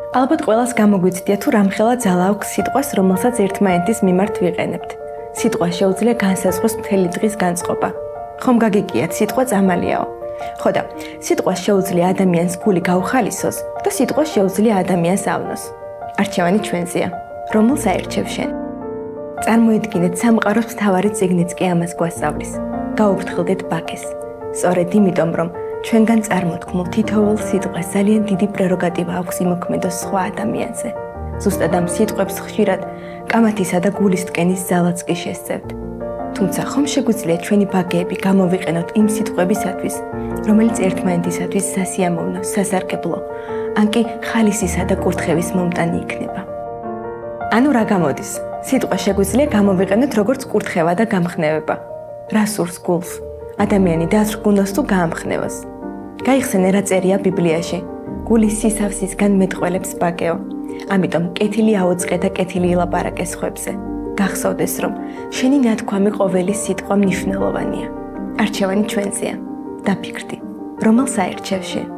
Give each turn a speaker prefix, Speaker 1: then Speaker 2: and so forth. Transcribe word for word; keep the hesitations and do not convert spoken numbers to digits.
Speaker 1: ალბათ ყველას გამოგვიცდია თუ რამხელა ძალა აქვს სიტყვას, რომელსაც ერთმანეთის მიმართ ვიყენებთ. სიტყვა შეუძლია განსაზღვროს მთელი დღის განწყობა. ხომ გაგიგიათ, სიტყვა წამალიაო. ხო და სიტყვა შეუძლია ადამიანს გული გაუხალისოს და სიტყვა შეუძლია ადამიანს ავნოს. არჩევანი ჩვენზეა. რომელს აირჩევ შენ? წარმოიდგინეთ, სამყაროს მთავარი წიგნიც კი ამას გვასწავლის. გაუფრთხილდეთ ბაქეს. სწორედ იმიტომ, რომ ჩვენგან წარმოთქმულ თითოეულ სიტყვას ძალიან დიდი პრეროგატივა აქვს იმოქმედოს სხვა ადამიანზე. ზუსტად ამ სიტყვებს ხშირად კამათისა და გულის ტკენის ძალაც კი შესწევთ. თუმცა ხომ შეგვიძლია ჩვენი ბაგეები გამოვიყენოთ იმ სიტყვებისათვის, რომელიც ერთმანეთისათვის სასიამოვნო, სასარგებლო, ან კი ხალისისა და კურთხევის მომტანი იქნება. ანუ რა გამოდის? სიტყვა შეგვიძლია გამოვიყენოთ როგორც კურთხევა და გამხნევება. რა სურს გულს? ადამიანი დაზრგუნოს თუ გაამხნევოს. გაიხსენე რა წერია ბიბლიაში. გულის სისავსისგან მეტყველებს ბაგეო. ამიტომ კეთილი აუწყე და კეთილი ილაპარაკე სხვებზე. გახსოვდეს, რომ შენი ნათქვამი ყოველი სიტყვა მნიშვნელოვანია. არჩევანი ჩვენზეა. დაფიქრდი, რომელს აირჩევ შენ?